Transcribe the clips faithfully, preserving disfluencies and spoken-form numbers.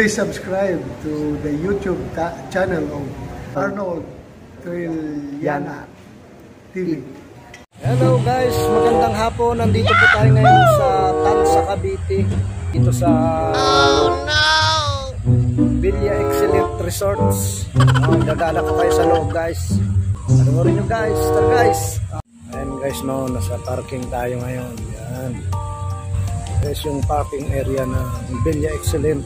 Please subscribe to the YouTube channel of Arnold Trilliana T V. Hello guys, magandang hapon. Nandito po tayo ngayon sa Tansa, Cavite. Dito sa oh, no! Villa Excellent Resorts. Oh, gagala ka tayo sa loob guys. Panoorin nyo guys. Tara guys. Ayan guys, no, nasa parking tayo ngayon. Yan. Guys, yung parking area ng Villa Excellent.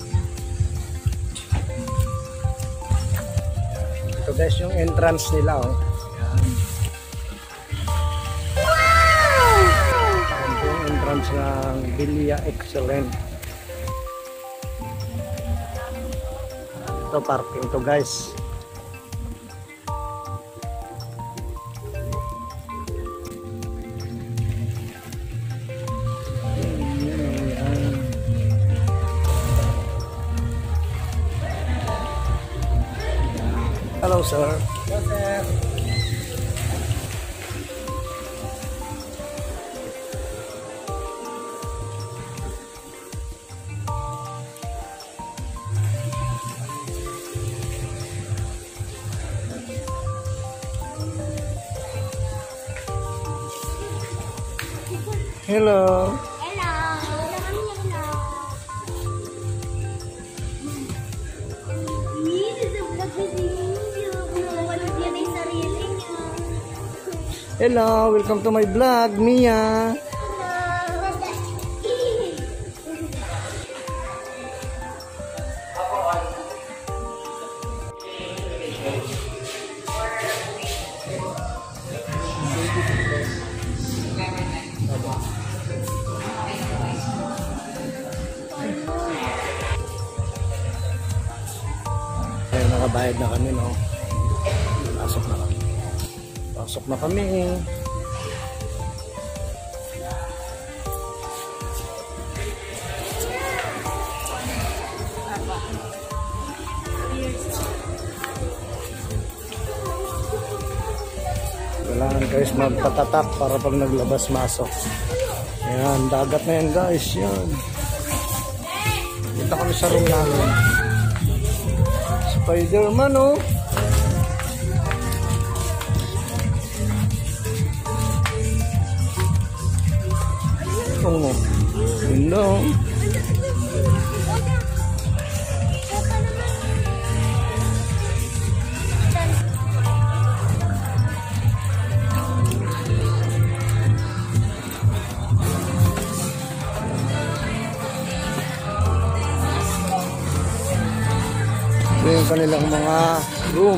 Ito guys yung entrance nila, oh. Yan. Wow! Ito yung entrance ng Villa Excellent. Ito parking to guys. Hello sir. Hello sir. Hello. Hello, welcome to my vlog, Mia. Ayun, nakabayad na kami, no? Pasok na kami. Pasok na kami. Kailangan guys magpatatak para pag naglabas masok. Ayan, dagat na yan guys. Yan. Dito kami sa room namin. Spider-Man, oh. Oh, hello. Ito yung kanilang mga room.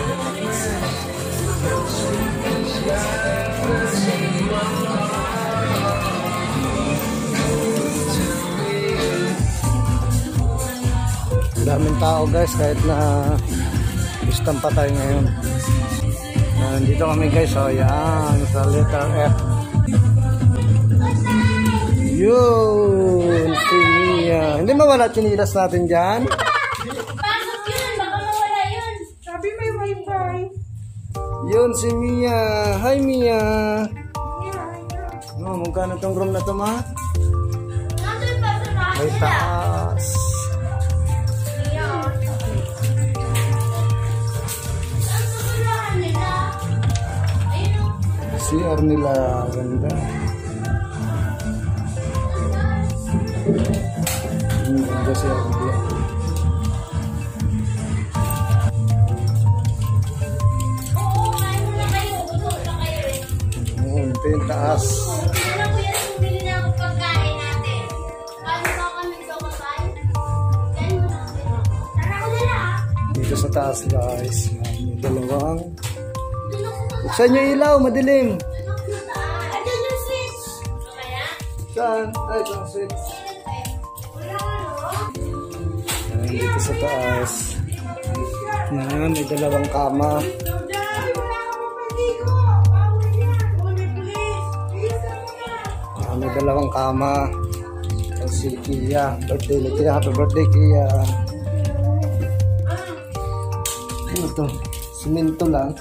Daming tao guys kahit na distant pa tayo ngayon. Nandito kami guys, oh yan, sa letter F. Yun, si Mia. Hindi mawala chinilas natin dyan. Pasok yun, baka mawala yun. Sabi may wifi. Yun si Mia. Hi Mia. Oh, magkano tong room na to ma? Nandun pa sa bahay May nila. taas. C R nila, ganda. Hmm, ganda C R nila. Oo, kain muna kayo. Gusto na kayo eh. Hmm, ito yung taas. Alam ko yan, bumili na ako pagkain natin. Paano ba kami sa kain? Kain muna kayo. Tara ko na lang. Dito sa taas guys, may dalawang. Buksan nyo ilaw, madilim. Ayan yung switch. Mamaya? Saan? Ay, ito ang switch. Wala ka no? Ayan, dito sa taas. Ayan, may dalawang kama. Ayan, may dalawang kama. Ayan, si Kia. Birthday ni Kia. Happy birthday, Kia. Ano to? Simento lang.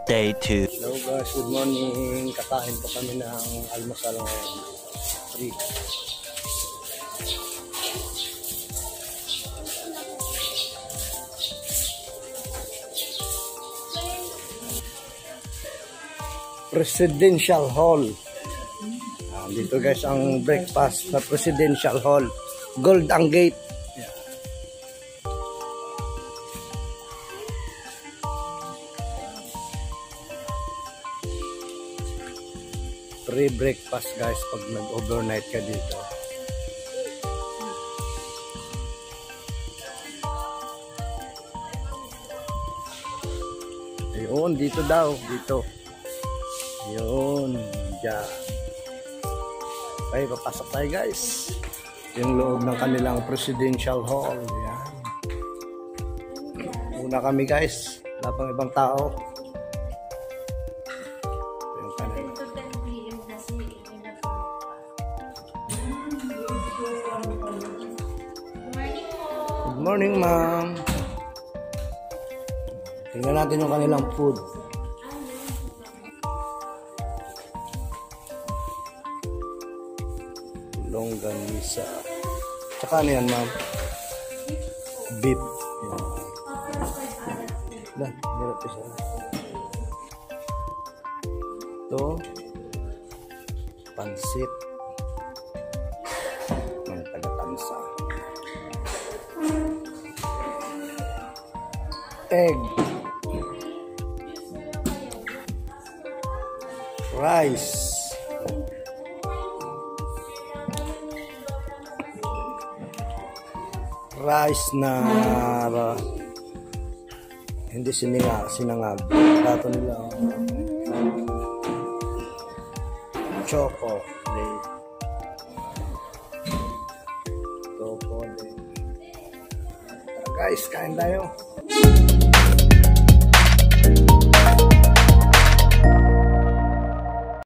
Day two. Hello guys, good morning. Kakain po kami ng almusal ngayon. Three. Presidential Hall. Ah, dito guys ang breakfast sa Presidential Hall. Gold ang gate. Free breakfast guys pag nag-overnight ka dito. Ayun, dito daw, dito. Ayun, dyan. Okay, papasok tayo guys. Yung loob ng kanilang Presidential Hall. Yan. Una kami guys. Wala pang ibang tao. Good morning, ma'am. Tingnan natin yung kanilang food. Longganisa. Tsaka ano yan, ma'am? Beef. Yan. Yan, hirap isa. Ito. Pansit. Ng taga-tansa. Egg, rice, rice na uh, hindi sininga, sinangag. Dato nila choco, choco. Guys, kain tayo.